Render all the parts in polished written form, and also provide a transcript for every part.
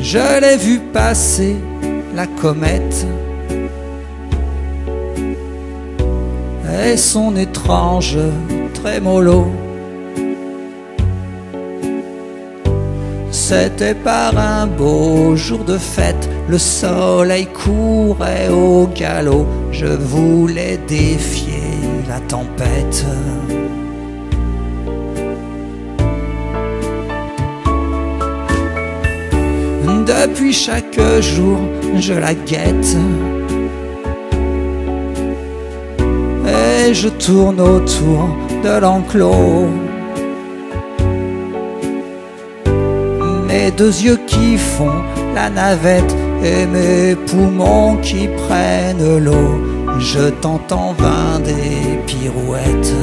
Je l'ai vu passer, la comète, et son étrange trémolo. C'était par un beau jour de fête, le soleil courait au galop. Je voulais défier la tempête. Depuis chaque jour, je la guette et je tourne autour de l'enclos. Mes deux yeux qui font la navette et mes poumons qui prennent l'eau. Je tente en vain des pirouettes.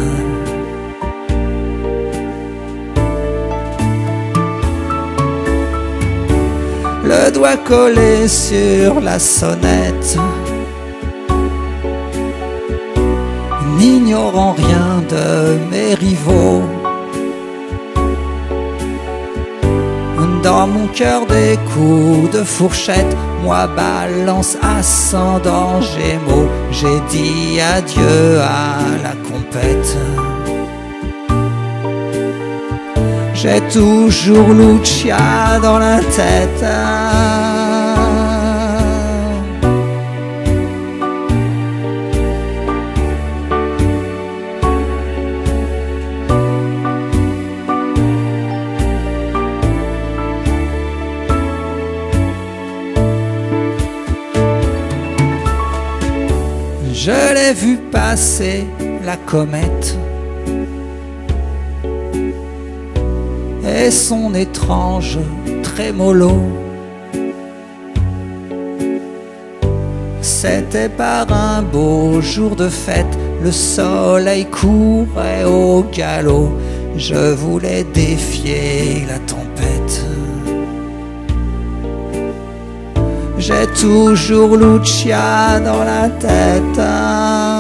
Le doigt collé sur la sonnette, n'ignorant rien de mes rivaux. Dans mon cœur des coups de fourchette, moi balance ascendant Gémeaux. J'ai dit adieu à la compète. J'ai toujours Lucia dans la tête. Je l'ai vu passer, la comète, et son étrange trémolo. C'était par un beau jour de fête, le soleil courait au galop. Je voulais défier la tempête. J'ai toujours Lucia dans la tête.